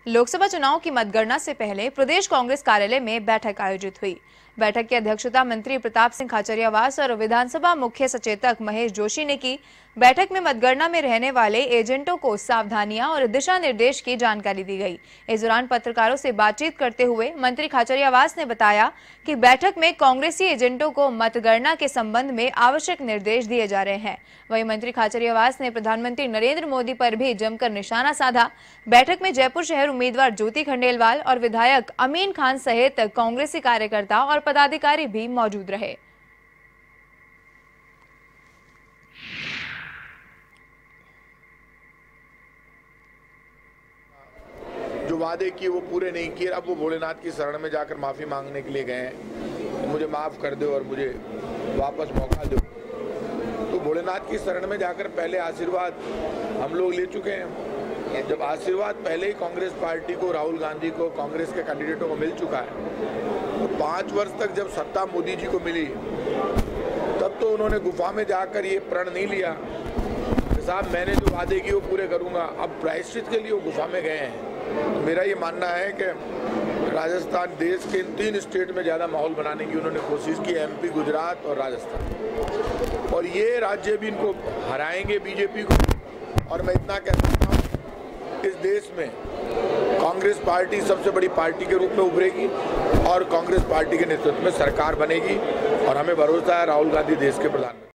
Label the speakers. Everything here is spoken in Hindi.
Speaker 1: लोकसभा चुनाव की मतगणना से पहले प्रदेश कांग्रेस कार्यालय में बैठक आयोजित हुई। बैठक की अध्यक्षता मंत्री प्रताप सिंह खाचरियावास और विधानसभा मुख्य सचेतक महेश जोशी ने की। बैठक में मतगणना में रहने वाले एजेंटों को सावधानियां और दिशा निर्देश की जानकारी दी गई। इस दौरान पत्रकारों से बातचीत करते हुए मंत्री खाचरियावास ने बताया कि बैठक में कांग्रेसी एजेंटों को मतगणना के संबंध में आवश्यक निर्देश दिए जा रहे हैं। वहीं मंत्री खाचरियावास ने प्रधानमंत्री नरेंद्र मोदी पर भी जमकर निशाना साधा। बैठक में जयपुर शहर उम्मीदवार ज्योति खंडेलवाल और विधायक अमीन खान सहित कांग्रेसी कार्यकर्ता और पदाधिकारी भी मौजूद रहे।
Speaker 2: जो वादे किए वो पूरे नहीं किए। अब वो भोलेनाथ की शरण में जाकर माफी मांगने के लिए गए हैं, मुझे माफ कर दो और मुझे वापस मौका दो। तो भोलेनाथ की शरण में जाकर पहले आशीर्वाद हम लोग ले चुके हैं। जब आशीर्वाद पहले ही कांग्रेस पार्टी को, राहुल गांधी को, कांग्रेस के कैंडिडेटों को मिल चुका है, तो 5 वर्ष तक जब सत्ता मोदी जी को मिली तब तो उन्होंने गुफा में जाकर ये प्रण नहीं लिया साहब मैंने जो वादे किए वो पूरे करूंगा। अब प्रायश्चित के लिए वो गुफा में गए हैं। तो मेरा ये मानना है कि राजस्थान, देश के इन 3 स्टेट में ज़्यादा माहौल बनाने की उन्होंने कोशिश की, एमपी, गुजरात और राजस्थान, और ये राज्य भी इनको हराएंगे बीजेपी को। और मैं इतना कह सकता हूँ, इस देश में कांग्रेस पार्टी सबसे बड़ी पार्टी के रूप में उभरेगी और कांग्रेस पार्टी के नेतृत्व में सरकार बनेगी और हमें भरोसा है राहुल गांधी देश के प्रधानमंत्री।